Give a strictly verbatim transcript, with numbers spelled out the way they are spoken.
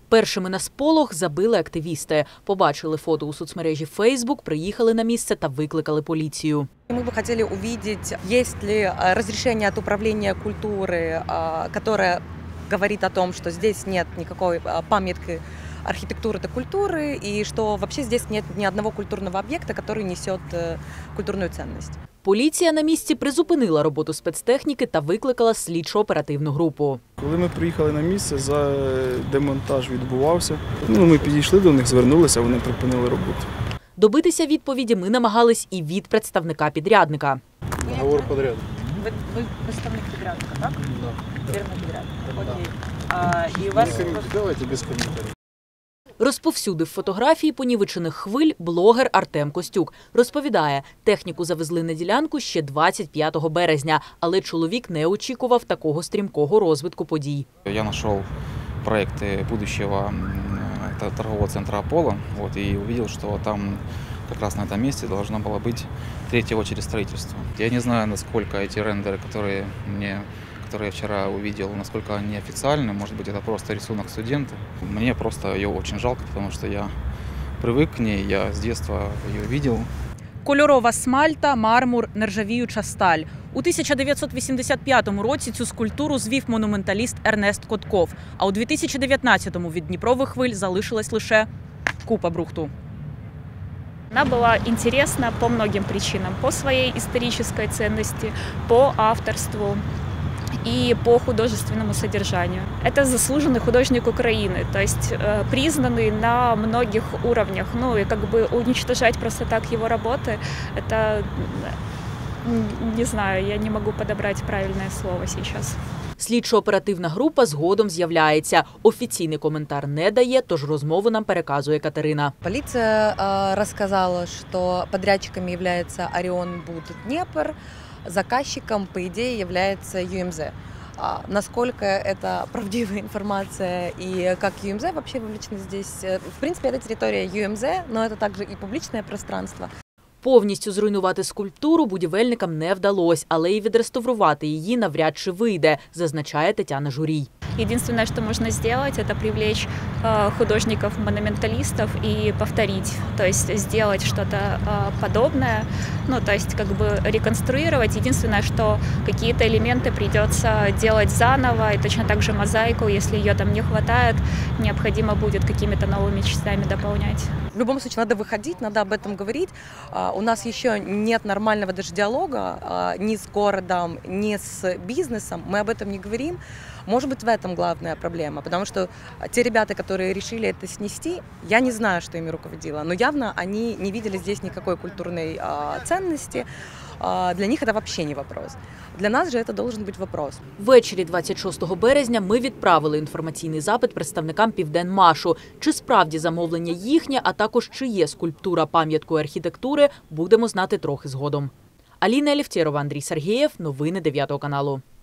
Першими на сполох забили активісти. Побачили фото у соцмережі Фейсбук, приїхали на місце та викликали поліцію. Мы бы хотели увидеть, есть ли разрешение от управления культуры, которое говорит о том, что здесь нет никакой памятки архитектуры и культуры, и что вообще здесь нет ни одного культурного объекта, который несет культурную ценность. Поліція на місці призупинила роботу спецтехніки та викликала слідчо-оперативну групу. Коли ми приїхали на місце, за демонтаж відбувався. Ну, ми підійшли до них, звернулися, вони припинили роботу. Добитися відповіді ми намагались і від представника підрядника. Договор підряду. Ви, ви представник підрядника, так? Да. Фірма підрядника. Окей. А, і у вас... Давайте без коментарів. Розповсюдив фотографії понівечених хвиль блогер Артем Костюк. Розповідає, техніку завезли на ділянку ще двадцять п'ятого березня, але чоловік не очікував такого стрімкого розвитку подій. Я знайшов проекти будущего торгового центра «Аполло» вот, и увидел, что там как раз на этом месте должно было быть третья очередь строительства. Я не знаю, насколько эти рендеры, которые мне которые я вчера увидел, насколько они официальны, может быть, это просто рисунок студента. Мне просто ее очень жалко, потому что я привык к ней, я с детства ее видел. Кольорова смальта, мармур, нержавіюча сталь. У тисяча дев'ятсот вісімдесят п'ятому році цю скульптуру звів монументаліст Ернест Котков, а у дві тисячі дев'ятнадцятому від Дніпрових хвиль залишилась лише купа брухту. Она была интересна по многим причинам. По своей исторической ценности, по авторству и по художественному содержанию. Это заслуженный художник Украины, то есть э, признанный на многих уровнях. Ну и как бы уничтожать просто так его работы, это, не знаю, я не могу подобрать правильное слово сейчас. Слідчо-оперативна група згодом з'являється. Офіційний коментар не дає, тож розмову нам переказує Катерина. Полиция э, рассказала, что подрядчиками является Орион Буд Днепр, заказчиком, по идее, является ю эм зэ. А насколько это правдивая информация и как ю эм зэ вообще вовлечены здесь? В принципе, это территория ю эм зэ, но это также и публичное пространство. Повністю зруйнувати скульптуру будівельникам не вдалося, але і відреставрувати її навряд чи вийде, зазначає Тетяна Журій. Единственное, что можно сделать, это привлечь э, художников-монументалистов и повторить, то есть сделать что-то э, подобное, ну, то есть как бы реконструировать. Единственное, что какие-то элементы придется делать заново, и точно так же мозаику, если ее там не хватает, необходимо будет какими-то новыми частями дополнять. В любом случае, надо выходить, надо об этом говорить. У нас еще нет нормального даже диалога ни с городом, ни с бизнесом. Мы об этом не говорим. Может быть, в этом главная проблема, потому что те ребята, которые решили это снести, я не знаю, что ими руководило, но явно они не видели здесь никакой культурной ценности. Для них это вообще не вопрос. Для нас же это должен быть вопрос. Ввечері двадцять шостого березня ми відправили інформаційний запит представникам Південмашу. Чи справді замовлення їхнє, а також чи є скульптура пам'яткою архітектури, будемо знати трохи згодом. Аліна Алєфтєрова, Андрій Сергієв. Новини дев'ятого каналу.